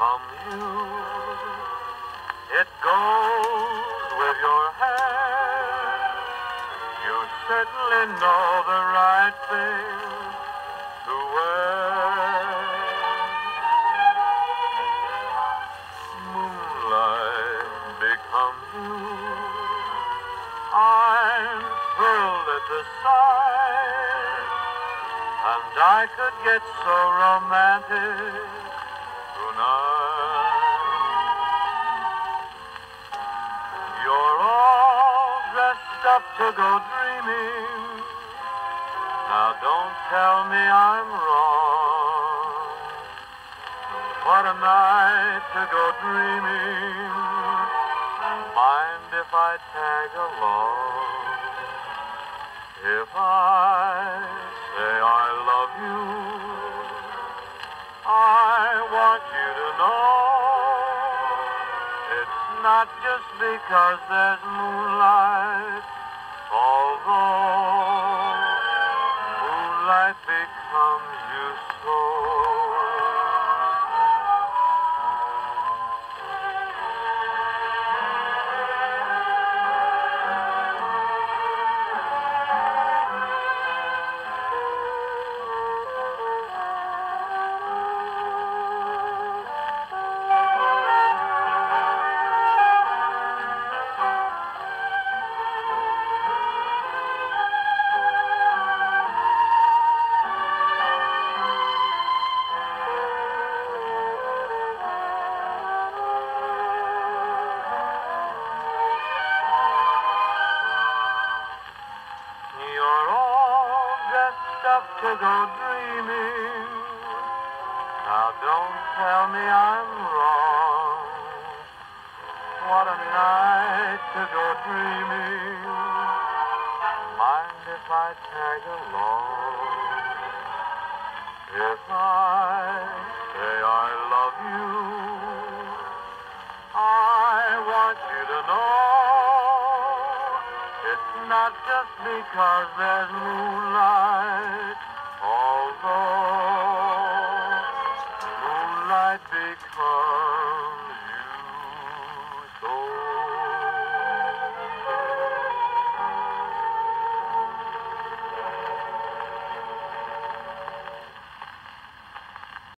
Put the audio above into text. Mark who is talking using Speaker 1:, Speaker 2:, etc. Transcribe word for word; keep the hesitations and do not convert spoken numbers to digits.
Speaker 1: from you. It goes with your hair. You certainly know the right thing to wear. Moonlight becomes you. I'm thrilled at the sight, and I could get so romantic tonight. You're all dressed up to go dreaming. Now don't tell me I'm wrong. What a night to go dreaming. Mind if I tag along? If I say I love you, I want you to know it's not just because there's moonlight, although moonlight becomes you so. You're all dressed up to go dreaming. Now don't tell me I'm wrong. What a night to go dreaming. Mind if I tag along? If I say I love you, I want you to know it's not just because there's moonlight, although